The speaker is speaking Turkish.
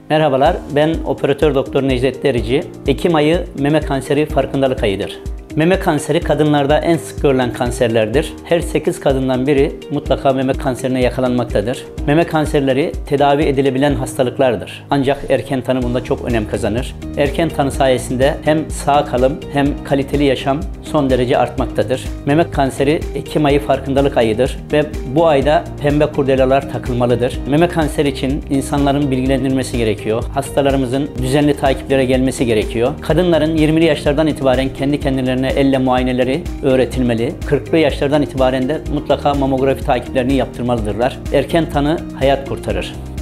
Merhabalar, ben Operatör Doktor Necdet Derici. Ekim ayı meme kanseri farkındalık ayıdır. Meme kanseri kadınlarda en sık görülen kanserlerdir. Her 8 kadından biri mutlaka meme kanserine yakalanmaktadır. Meme kanserleri tedavi edilebilen hastalıklardır. Ancak erken tanı bunda çok önem kazanır. Erken tanı sayesinde hem sağ kalım hem kaliteli yaşam son derece artmaktadır. Meme kanseri Ekim ayı farkındalık ayıdır ve bu ayda pembe kurdelalar takılmalıdır. Meme kanseri için insanların bilgilendirilmesi gerekiyor. Hastalarımızın düzenli takiplere gelmesi gerekiyor. Kadınların 20'li yaşlardan itibaren kendi kendilerine elle muayeneleri öğretilmeli. 40'lı yaşlardan itibaren de mutlaka mamografi takiplerini yaptırmalıdırlar. Erken tanı hayat kurtarır.